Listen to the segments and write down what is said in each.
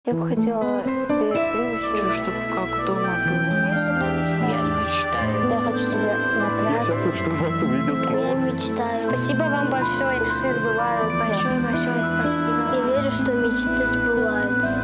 Я бы хотела себе будущее. Чтобы как дома было. Я мечтаю. Я хочу себе на трассе. Я счастлив, что вас увидел снова. Я мечтаю. Спасибо вам большое. Мечты сбываются. Большое спасибо. Я верю, что мечты сбываются.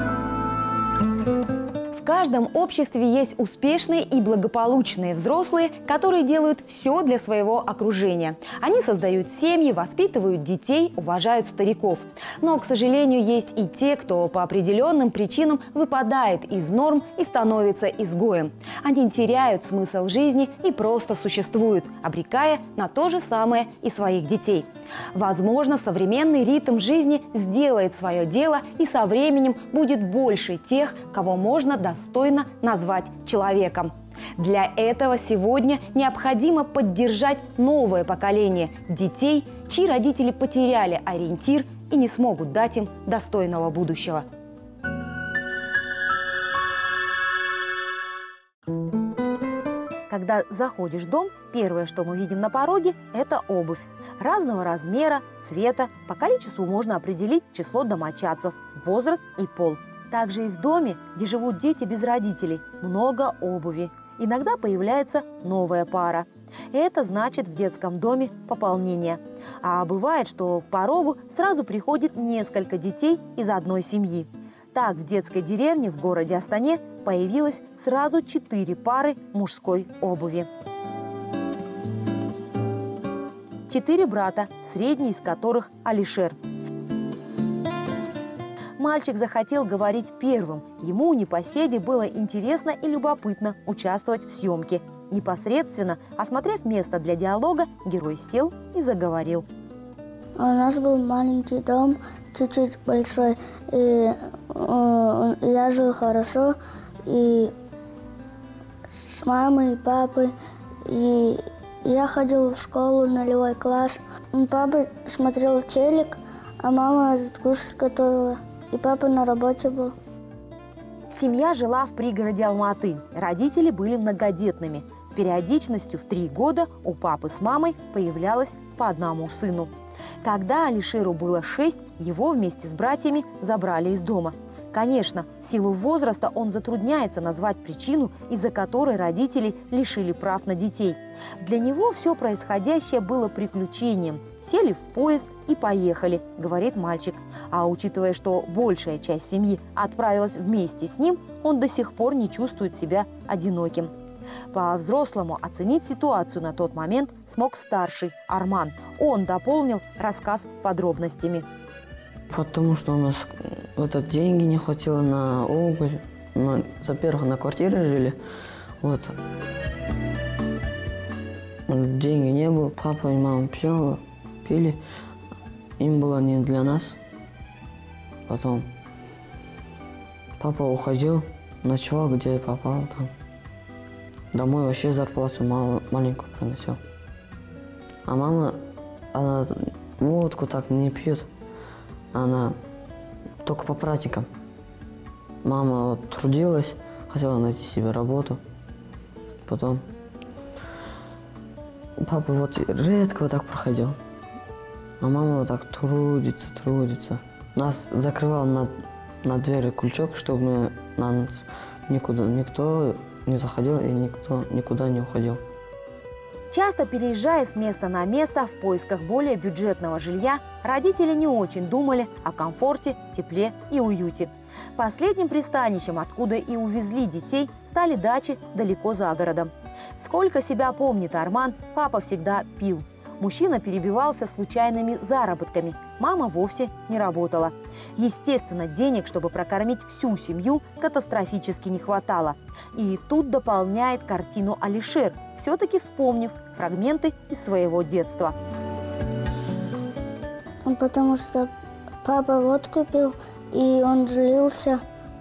В каждом обществе есть успешные и благополучные взрослые, которые делают все для своего окружения. Они создают семьи, воспитывают детей, уважают стариков. Но, к сожалению, есть и те, кто по определенным причинам выпадает из норм и становится изгоем. Они теряют смысл жизни и просто существуют, обрекая на то же самое и своих детей. Возможно, современный ритм жизни сделает свое дело, и со временем будет больше тех, кого можно достойно назвать человеком. Для этого сегодня необходимо поддержать новое поколение детей, чьи родители потеряли ориентир и не смогут дать им достойного будущего. Когда заходишь в дом, первое, что мы видим на пороге – это обувь. Разного размера, цвета, по количеству можно определить число домочадцев, возраст и пол. Также и в доме, где живут дети без родителей, много обуви. Иногда появляется новая пара. Это значит в детском доме пополнение. А бывает, что в порогу сразу приходит несколько детей из одной семьи. Так в детской деревне в городе Астане появилось сразу 4 пары мужской обуви. 4 брата, средний из которых Алишер. Мальчик захотел говорить первым. Ему, непоседе, было интересно и любопытно участвовать в съемке. Непосредственно, осмотрев место для диалога, герой сел и заговорил. У нас был маленький дом, чуть-чуть большой, и я жил хорошо, и с мамой, и папой, и я ходил в школу, нулевой класс. Папа смотрел телек, а мама кушать готовила, и папа на работе был. Семья жила в пригороде Алматы. Родители были многодетными. С периодичностью в 3 года у папы с мамой появлялось по одному сыну. Когда Алишеру было 6, его вместе с братьями забрали из дома. Конечно, в силу возраста он затрудняется назвать причину, из-за которой родители лишили прав на детей. Для него все происходящее было приключением. Сели в поезд и поехали, говорит мальчик. А учитывая, что большая часть семьи отправилась вместе с ним, он до сих пор не чувствует себя одиноким. По-взрослому оценить ситуацию на тот момент смог старший Арман. Он дополнил рассказ подробностями. Потому что у нас деньги не хватило на обувь. Мы, во-первых, на квартире жили. Деньги не было. Папа и мама пили. Им было не для нас. Потом папа уходил, ночевал, где попал. Там. Домой вообще зарплату маленькую приносил. А мама, она водку так не пьет. Она только по праздникам. Мама трудилась, хотела найти себе работу. Потом папа редко так проходил. А мама трудится. Нас закрывал на двери крючок, чтобы нас никто не заходил и никто никуда не уходил. Часто переезжая с места на место в поисках более бюджетного жилья, родители не очень думали о комфорте, тепле и уюте. Последним пристанищем, откуда и увезли детей, стали дачи далеко за городом. Сколько себя помнит Арман, папа всегда пил. Мужчина перебивался случайными заработками, мама вовсе не работала. Естественно, денег, чтобы прокормить всю семью, катастрофически не хватало. И тут дополняет картину Алишер, все-таки вспомнив фрагменты из своего детства. Потому что папа водку пил, и он злился.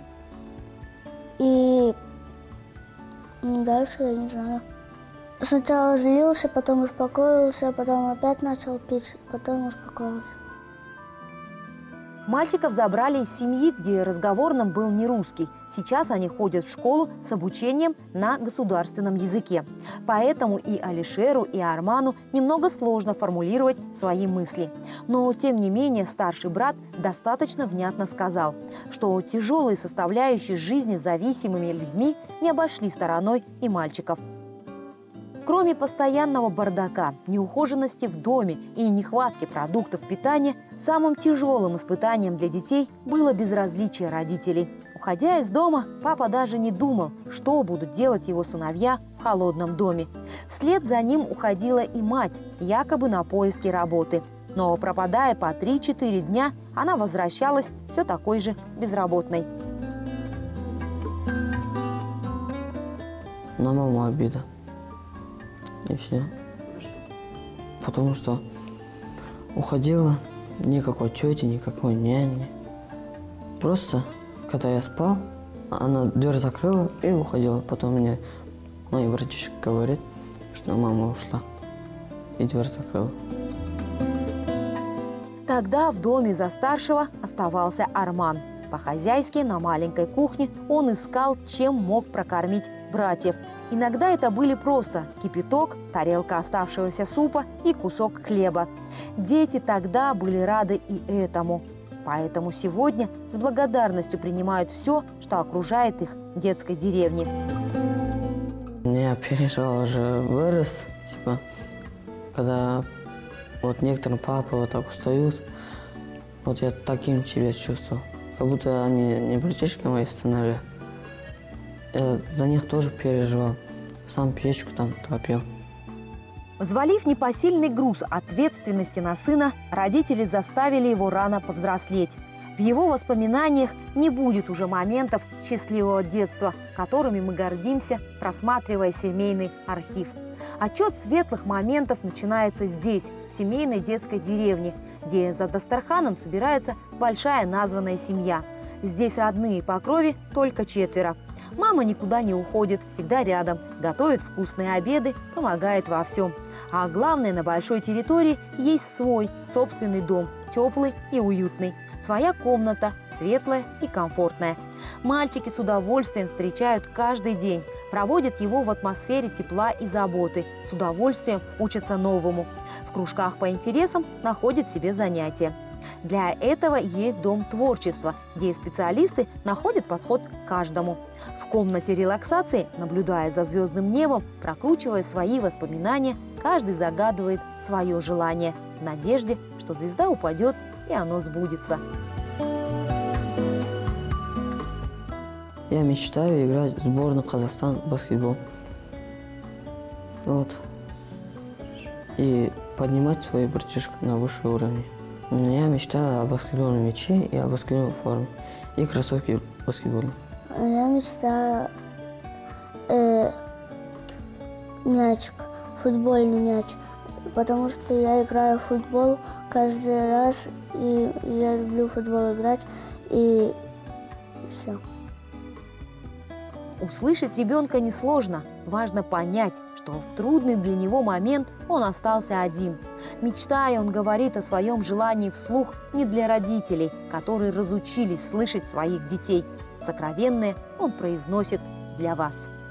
И дальше я не знаю. Сначала злился, потом успокоился, потом опять начал пить, потом успокоился. Мальчиков забрали из семьи, где разговорным был не русский. Сейчас они ходят в школу с обучением на государственном языке. Поэтому и Алишеру, и Арману немного сложно формулировать свои мысли. Но, тем не менее, старший брат достаточно внятно сказал, что тяжелые составляющие жизни с зависимыми людьми не обошли стороной и мальчиков. Кроме постоянного бардака, неухоженности в доме и нехватки продуктов питания, самым тяжелым испытанием для детей было безразличие родителей. Уходя из дома, папа даже не думал, что будут делать его сыновья в холодном доме. Вслед за ним уходила и мать, якобы на поиски работы. Но пропадая по 3-4 дня, она возвращалась все такой же безработной. На маму обида. И все. Потому что уходила, никакой тети, никакой няни. Просто, когда я спал, она дверь закрыла и уходила. Потом мне мой братишка говорит, что мама ушла. И дверь закрыла. Тогда в доме за старшего оставался Арман. По-хозяйски на маленькой кухне он искал, чем мог прокормить братьев. Иногда это были просто кипяток, тарелка оставшегося супа и кусок хлеба. Дети тогда были рады и этому. Поэтому сегодня с благодарностью принимают все, что окружает их в детской деревне. Я переживал, уже вырос, типа, когда вот некоторые папы вот так устают, вот я таким себя чувствовал. Как будто они не братишки мои сыновья. Я за них тоже переживал. Сам печку там топил. Взвалив непосильный груз ответственности на сына, родители заставили его рано повзрослеть. В его воспоминаниях не будет уже моментов счастливого детства, которыми мы гордимся, просматривая семейный архив. Отчет светлых моментов начинается здесь, в семейной детской деревне, где за дастарханом собирается большая названная семья. Здесь родные по крови только 4. Мама никуда не уходит, всегда рядом, готовит вкусные обеды, помогает во всем. А главное, на большой территории есть свой собственный дом, теплый и уютный. Своя комната, светлая и комфортная. Мальчики с удовольствием встречают каждый день, проводят его в атмосфере тепла и заботы, с удовольствием учатся новому. В кружках по интересам находят себе занятия. Для этого есть дом творчества, где специалисты находят подход к каждому. В комнате релаксации, наблюдая за звездным небом, прокручивая свои воспоминания, каждый загадывает свое желание в надежде, что звезда упадет и оно сбудется. Я мечтаю играть в сборную Казахстана в баскетбол. Вот. И поднимать свой братишек на высший уровень. Я мечтаю о баскетбольном мяче и о баскетбольной форме. И кроссовки баскетбольные. Я мечтаю мячик, футбольный мяч, потому что я играю в футбол каждый раз, и я люблю в футбол играть, и все. Услышать ребенка несложно, важно понять, что в трудный для него момент он остался один. Мечтая, он говорит о своем желании вслух не для родителей, которые разучились слышать своих детей. Сокровенное он произносит для вас.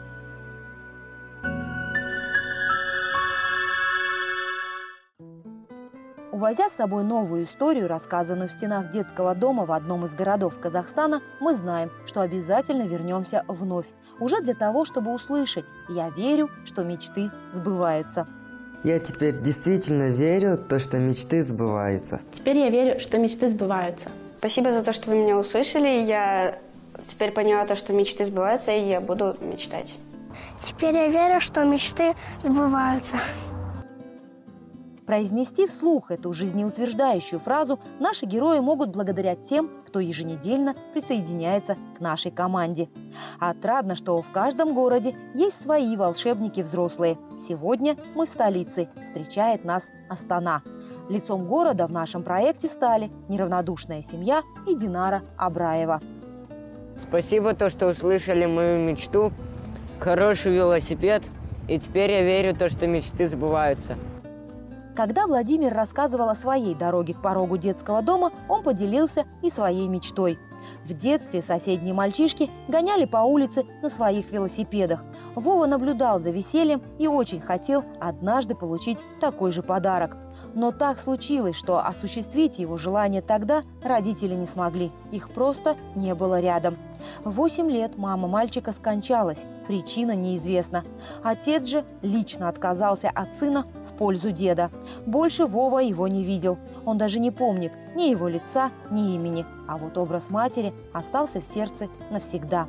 Увозя с собой новую историю, рассказанную в стенах детского дома в одном из городов Казахстана, мы знаем, что обязательно вернемся вновь. Уже для того, чтобы услышать: «Я верю, что мечты сбываются». Я теперь действительно верю в то, что мечты сбываются. Теперь я верю, что мечты сбываются. Спасибо за то, что вы меня услышали. Я теперь поняла то, что мечты сбываются, и я буду мечтать. Теперь я верю, что мечты сбываются. Произнести вслух эту жизнеутверждающую фразу наши герои могут благодаря тем, кто еженедельно присоединяется к нашей команде. Отрадно, что в каждом городе есть свои волшебники взрослые. Сегодня мы в столице, встречает нас Астана. Лицом города в нашем проекте стали неравнодушная семья и Динара Абраева. Спасибо, то, что услышали мою мечту. Хороший велосипед. И теперь я верю в то, что мечты сбываются. Когда Владимир рассказывал о своей дороге к порогу детского дома, он поделился и своей мечтой. В детстве соседние мальчишки гоняли по улице на своих велосипедах. Вова наблюдал за весельем и очень хотел однажды получить такой же подарок. Но так случилось, что осуществить его желание тогда родители не смогли. Их просто не было рядом. В 8 лет мама мальчика скончалась, причина неизвестна. Отец же лично отказался от сына в пользу деда. Больше Вова его не видел. Он даже не помнит ни его лица, ни имени. А вот образ матери остался в сердце навсегда.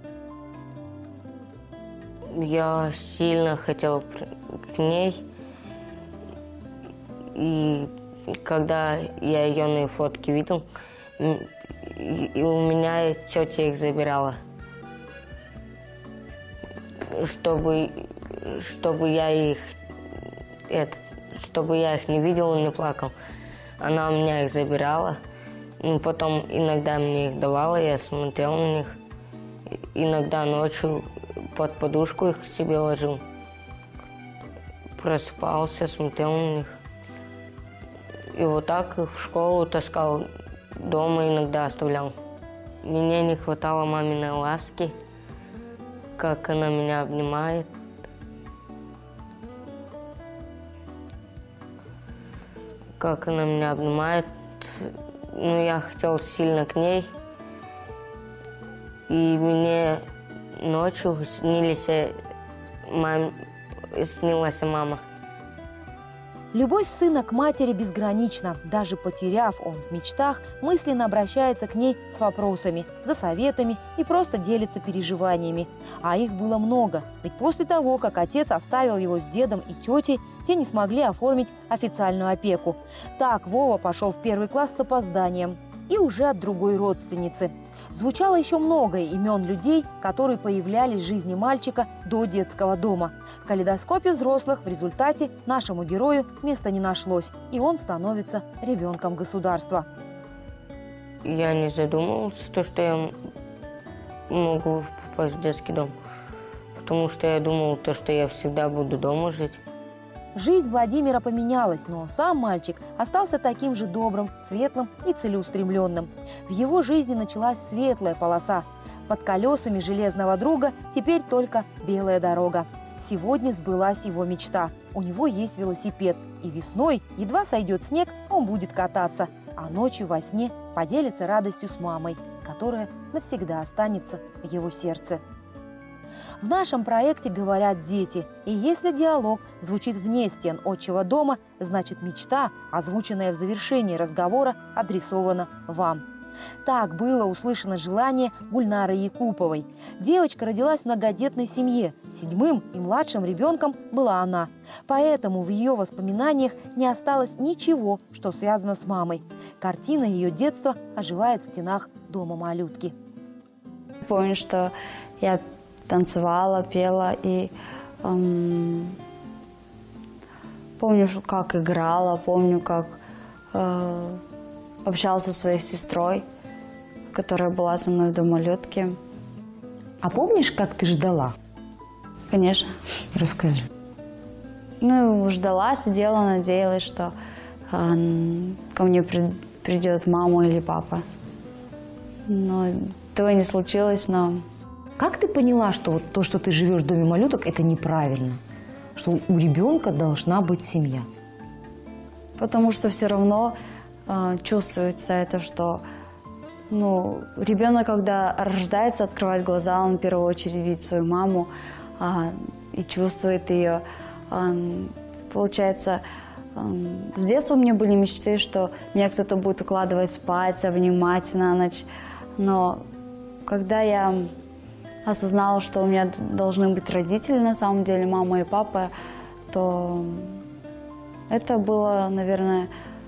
Я сильно хотел к ней. И когда я ее на фотке видел, и у меня тетя их забирала, чтобы я их не видел и не плакал. Она у меня их забирала, потом иногда мне их давала, я смотрел на них. Иногда ночью под подушку их себе ложил. Просыпался, смотрел на них. И вот так их в школу таскал, дома иногда оставлял. Мне не хватало маминой ласки, как она меня обнимает. Как она меня обнимает. Ну, я хотел сильно к ней. И мне ночью снилась мама. Любовь сына к матери безгранична. Даже потеряв, он в мечтах мысленно обращается к ней с вопросами, за советами и просто делится переживаниями. А их было много, ведь после того, как отец оставил его с дедом и тетей, те не смогли оформить официальную опеку. Так Вова пошел в 1 класс с опозданием и уже от другой родственницы. Звучало еще много имен людей, которые появлялись в жизни мальчика до детского дома. В калейдоскопе взрослых в результате нашему герою места не нашлось, и он становится ребенком государства. Я не задумывался, что я могу попасть в детский дом, потому что я думал, что я всегда буду дома жить. Жизнь Владимира поменялась, но сам мальчик остался таким же добрым, светлым и целеустремленным. В его жизни началась светлая полоса. Под колесами железного друга теперь только белая дорога. Сегодня сбылась его мечта. У него есть велосипед. И весной, едва сойдет снег, он будет кататься. А ночью во сне поделится радостью с мамой, которая навсегда останется в его сердце. В нашем проекте говорят дети, и если диалог звучит вне стен отчего дома, значит мечта, озвученная в завершении разговора, адресована вам. Так было услышано желание Гульнары Якуповой. Девочка родилась в многодетной семье. 7-м и младшим ребенком была она. Поэтому в ее воспоминаниях не осталось ничего, что связано с мамой. Картина ее детства оживает в стенах дома малютки. Помню, что я танцевала, пела и помню, как играла, помню, как общалась со своей сестрой, которая была со мной до малютки. А помнишь, как ты ждала? Конечно. Расскажи. Ну, ждала, сидела, надеялась, что ко мне придет мама или папа. Но этого не случилось, но... Как ты поняла, что вот то, что ты живешь в доме малюток, это неправильно? Что у ребенка должна быть семья? Потому что все равно чувствуется это, что ребенок, когда рождается, открывает глаза, он в первую очередь видит свою маму и чувствует ее. Получается, с детства у меня были мечты, что меня кто-то будет укладывать спать, обнимать на ночь. Но когда я осознала, что у меня должны быть родители, на самом деле, мама и папа, то это было, наверное,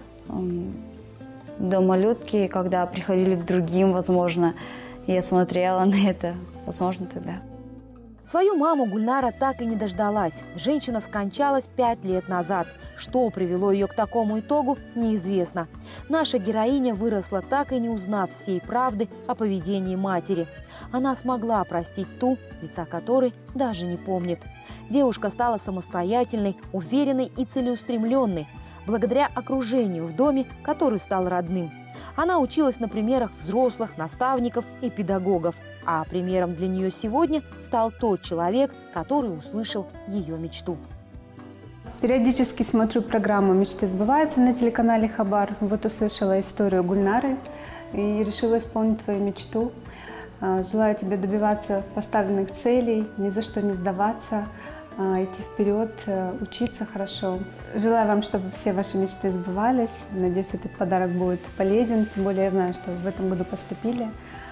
до малютки, когда приходили к другим, возможно, я смотрела на это, возможно, тогда. Свою маму Гульнара так и не дождалась. Женщина скончалась 5 лет назад. Что привело ее к такому итогу, неизвестно. Наша героиня выросла, так и не узнав всей правды о поведении матери. Она смогла простить ту, лица которой даже не помнит. Девушка стала самостоятельной, уверенной и целеустремленной. благодаря окружению в доме, который стал родным. Она училась на примерах взрослых, наставников и педагогов. А примером для нее сегодня стал тот человек, который услышал ее мечту. Периодически смотрю программу «Мечты сбываются» на телеканале «Хабар». Вот услышала историю Гульнары и решила исполнить твою мечту. Желаю тебе добиваться поставленных целей, ни за что не сдаваться, идти вперед, учиться хорошо. Желаю вам, чтобы все ваши мечты сбывались. Надеюсь, этот подарок будет полезен. Тем более я знаю, что вы в этом году поступили.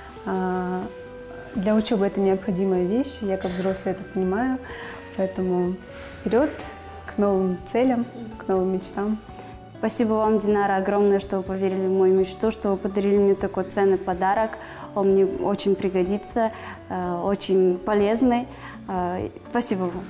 Для учебы это необходимая вещь. Я как взрослый это понимаю. Поэтому вперед к новым целям, к новым мечтам. Спасибо вам, Динара, огромное, что вы поверили в мою мечту, что вы подарили мне такой ценный подарок. Он мне очень пригодится, очень полезный. Спасибо вам.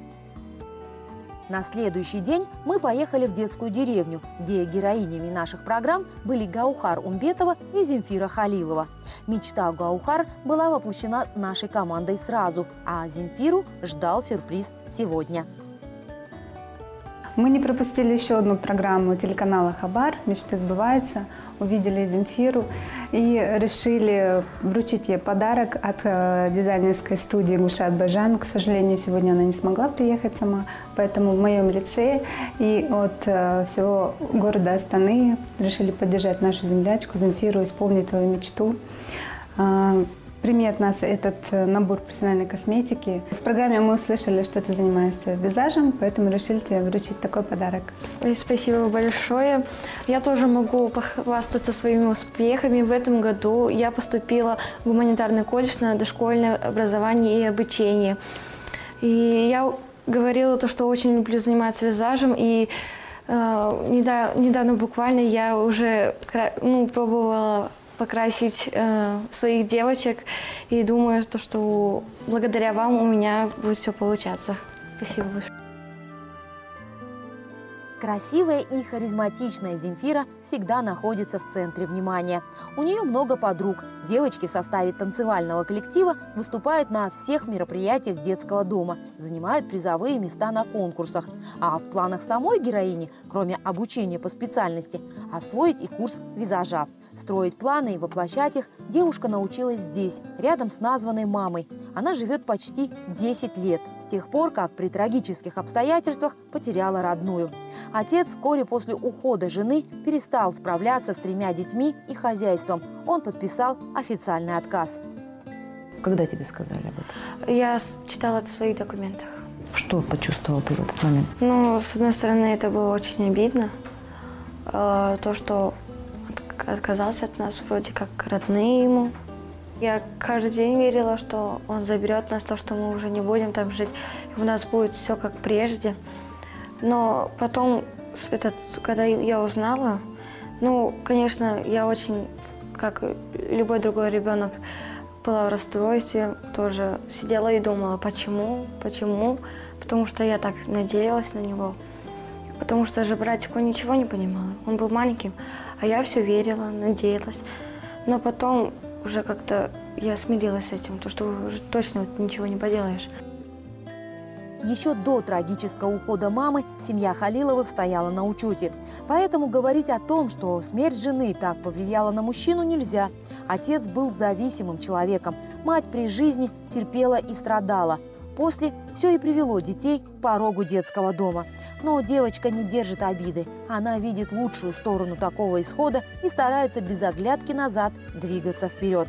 На следующий день мы поехали в детскую деревню, где героинями наших программ были Гаухар Умбетова и Земфира Халилова. Мечта Гаухар была воплощена нашей командой сразу, а Земфиру ждал сюрприз сегодня. Мы не пропустили еще одну программу телеканала «Хабар» «Мечты сбываются». Увидели Земфиру и решили вручить ей подарок от дизайнерской студии Гушат Байжан. К сожалению, сегодня она не смогла приехать сама, поэтому в моем лице и от всего города Астаны решили поддержать нашу землячку Земфиру, исполнить свою мечту. Прими от нас этот набор профессиональной косметики. В программе мы услышали, что ты занимаешься визажем, поэтому решили тебе вручить такой подарок. Спасибо большое. Я тоже могу похвастаться своими успехами. В этом году я поступила в гуманитарный колледж на дошкольное образование и обучение. И я говорила то, что очень люблю заниматься визажем. И недавно буквально я уже пробовала покрасить своих девочек. И думаю, что благодаря вам у меня будет все получаться. Спасибо большое. Красивая и харизматичная Земфира всегда находится в центре внимания. У нее много подруг. Девочки в составе танцевального коллектива выступают на всех мероприятиях детского дома, занимают призовые места на конкурсах. А в планах самой героини, кроме обучения по специальности, освоить и курс визажа. Строить планы и воплощать их девушка научилась здесь, рядом с названной мамой. Она живет почти 10 лет, с тех пор, как при трагических обстоятельствах потеряла родную. Отец вскоре после ухода жены перестал справляться с 3 детьми и хозяйством. Он подписал официальный отказ. Когда тебе сказали об этом? Я читала это в своих документах. Что почувствовал ты в этот момент? С одной стороны, это было очень обидно. То, что отказался от нас, вроде как родные ему. Я каждый день верила, что он заберет нас, то, что мы уже не будем там жить, и у нас будет все как прежде. Но потом, когда я узнала, конечно, я очень, как любой другой ребенок, была в расстройстве, тоже сидела и думала, почему, потому что я так надеялась на него. Потому что же братик, он ничего не понимал, он был маленьким, а я все верила, надеялась. Но потом уже как-то я смирилась с этим, то что уже точно ничего не поделаешь. Еще до трагического ухода мамы семья Халиловых стояла на учете. Поэтому говорить о том, что смерть жены так повлияла на мужчину, нельзя. Отец был зависимым человеком. Мать при жизни терпела и страдала. После все и привело детей к порогу детского дома. Но девочка не держит обиды. Она видит лучшую сторону такого исхода и старается без оглядки назад двигаться вперед.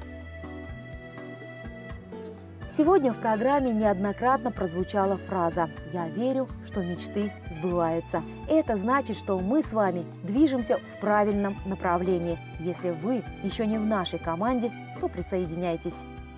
Сегодня в программе неоднократно прозвучала фраза «Я верю, что мечты сбываются». Это значит, что мы с вами движемся в правильном направлении. Если вы еще не в нашей команде, то присоединяйтесь.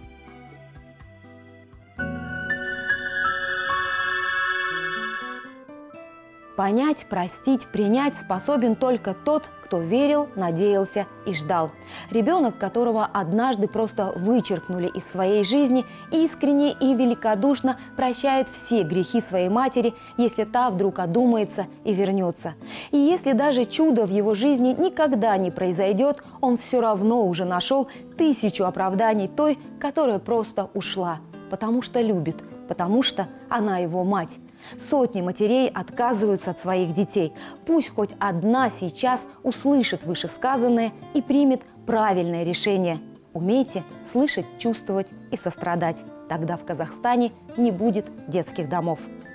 Понять, простить, принять способен только тот, кто верил, надеялся и ждал. Ребенок, которого однажды просто вычеркнули из своей жизни, искренне и великодушно прощает все грехи своей матери, если та вдруг одумается и вернется. И если даже чудо в его жизни никогда не произойдет, он все равно уже нашел 1000 оправданий той, которая просто ушла, потому что любит, потому что она его мать. Сотни матерей отказываются от своих детей. Пусть хоть одна сейчас услышит вышесказанное и примет правильное решение. Умейте слышать, чувствовать и сострадать. Тогда в Казахстане не будет детских домов.